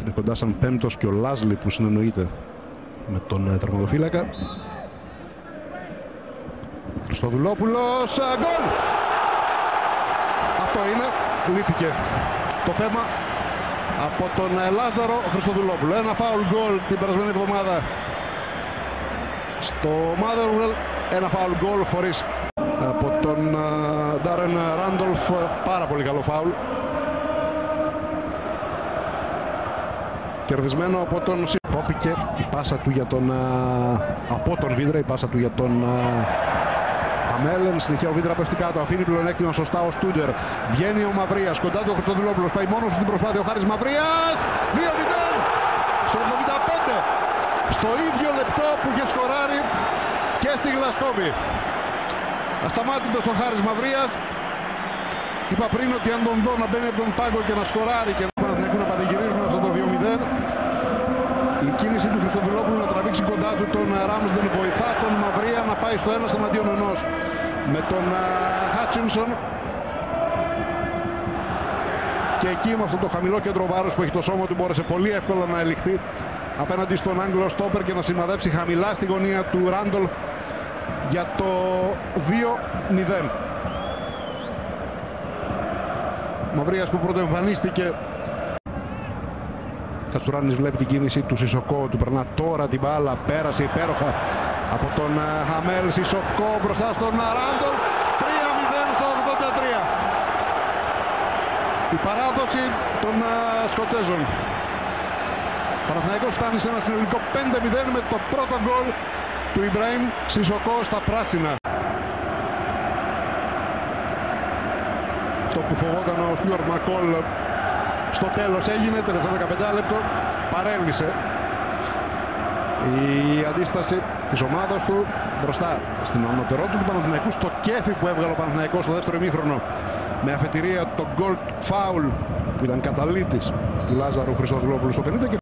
Είναι κοντά σαν πέμπτος και ο Λάζλι που συνεννοείται με τον τερματοφύλακα. Χριστοδουλόπουλος, γκολ! Αυτό είναι, λύθηκε το θέμα από τον Λάζαρο Χριστοδουλόπουλο. Ένα φάουλ γκολ την περασμένη εβδομάδα στο Motherwell, ένα φάουλ γκολ χωρίς από τον Ντάρεν Ράντολφ, πάρα πολύ καλό φάουλ. Κερδισμένο από τον Κόπηκε η πάσα του για τον από τον Βίδρα, η πάσα του για τον Αμέλεν. Συνεχεία ο Βίδρα πέφτει κάτω, αφήνει πλεονέκτημα σωστά ο Στούντερ. Βγαίνει ο Μαυρίας, κοντά του ο Χριστοδουλόπουλος, πάει μόνος στην προσπάθεια ο Χάρης Μαυρίας. 2-0 στο 75, στο ίδιο λεπτό που είχε σκοράρει και στη Γλασκόβη. Ασταμάτητος ο Χάρης Μαυρίας. Είπα πριν ότι αν τον δω να μπαίνει από τον πάγκο και να σκοράρει και να πανηγυρίζουν αυτό το 2-0, η κίνηση του Χριστοδουλόπουλου να τραβήξει κοντά του τον Ράμσντεν βοηθά τον Μαυρία να πάει στο 1 εναντίον 1 με τον Χάτσινσον. Και εκεί με αυτό το χαμηλό κέντρο βάρους που έχει το σώμα του μπόρεσε πολύ εύκολα να ελιχθεί απέναντι στον Άγγλο στόπερ και να σημαδέψει χαμηλά στη γωνία του Ράντολφ για το 2-0. Μαυρίας που πρωτοεμφανίστηκε. Κατσουράνης βλέπει την κίνηση του Σισοκό, του περνά τώρα την μπάλα, πέρασε υπέροχα από τον Χαμέλ. Σισοκό μπροστά στον Ράντολφ, 3-0 στο 83. Η παράδοση των Σκοτσέζων. Παναθηναϊκός φτάνει σε ένα συνολικό 5-0 με το πρώτο γκολ του Ιμπραήμ Σισοκό στα πράσινα. Αυτό που φοβόταν ο Στιούαρτ Μακόλ στο τέλος έγινε, τελευταίο 15 λεπτό, παρέλυσε η αντίσταση της ομάδας του μπροστά στην ανωτερότητα του Παναθηναϊκού, στο κέφι που έβγαλε ο Παναθηναϊκός στο δεύτερο ημίχρονο με αφετηρία το γκολ φάουλ που ήταν καταλήτης του Λάζαρου Χριστοδουλόπουλου στο 50.